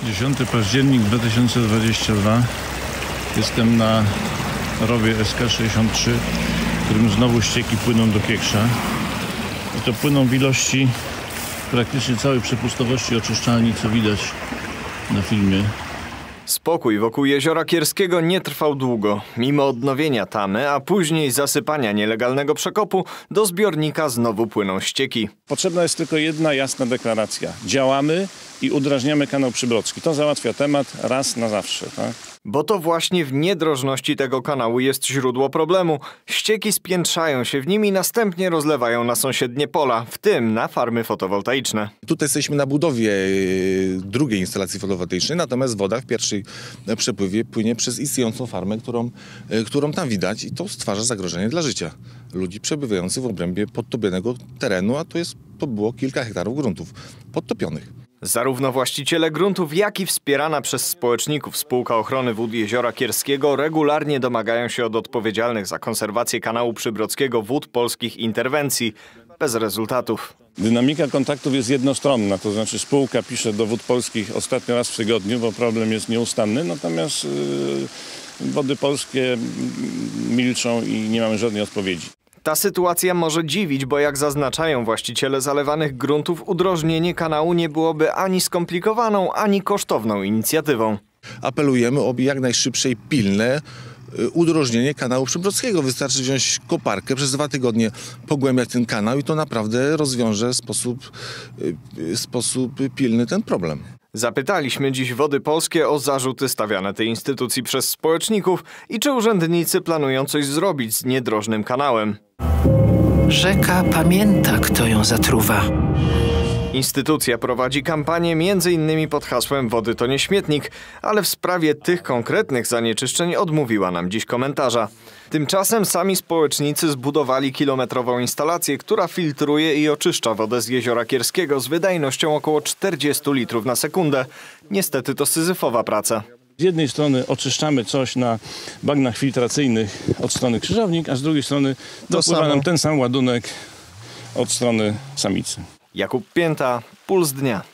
10 październik 2022. Jestem na rowie SK63, w którym znowu ścieki płyną do Kieksza. I to płyną w ilości praktycznie całej przepustowości oczyszczalni, co widać na filmie. Spokój wokół Jeziora Kierskiego nie trwał długo. Mimo odnowienia tamy, a później zasypania nielegalnego przekopu, do zbiornika znowu płyną ścieki. Potrzebna jest tylko jedna jasna deklaracja. Działamy i udrażniamy kanał Przybrodzki. To załatwia temat raz na zawsze, tak? Bo to właśnie w niedrożności tego kanału jest źródło problemu. Ścieki spiętrzają się w nim i następnie rozlewają na sąsiednie pola, w tym na farmy fotowoltaiczne. Tutaj jesteśmy na budowie drugiej instalacji fotowoltaicznej, natomiast woda w pierwszej przepływie płynie przez istniejącą farmę, którą tam widać, i to stwarza zagrożenie dla życia ludzi przebywających w obrębie podtopionego terenu, a to było kilka hektarów gruntów podtopionych. Zarówno właściciele gruntów, jak i wspierana przez społeczników Spółka Ochrony Wód Jeziora Kierskiego regularnie domagają się od odpowiedzialnych za konserwację kanału Przybrodzkiego Wód Polskich interwencji. Bez rezultatów. Dynamika kontaktów jest jednostronna, to znaczy spółka pisze do Wód Polskich ostatnio raz w tygodniu, bo problem jest nieustanny, natomiast Wody Polskie milczą i nie mamy żadnej odpowiedzi. Ta sytuacja może dziwić, bo jak zaznaczają właściciele zalewanych gruntów, udrożnienie kanału nie byłoby ani skomplikowaną, ani kosztowną inicjatywą. Apelujemy o jak najszybsze i pilne udrożnienie kanału Przybrodzkiego. Wystarczy wziąć koparkę, przez 2 tygodnie pogłębiać ten kanał i to naprawdę rozwiąże w sposób pilny ten problem. Zapytaliśmy dziś Wody Polskie o zarzuty stawiane tej instytucji przez społeczników i czy urzędnicy planują coś zrobić z niedrożnym kanałem. Rzeka pamięta, kto ją zatruwa. Instytucja prowadzi kampanię m.in. pod hasłem Wody to nie śmietnik, ale w sprawie tych konkretnych zanieczyszczeń odmówiła nam dziś komentarza. Tymczasem sami społecznicy zbudowali kilometrową instalację, która filtruje i oczyszcza wodę z Jeziora Kierskiego z wydajnością około 40 litrów na sekundę. Niestety to syzyfowa praca. Z jednej strony oczyszczamy coś na bagnach filtracyjnych od strony Krzyżownik, a z drugiej strony dopływa nam ten sam ładunek od strony Samicy. Jakub Pięta, Puls Dnia.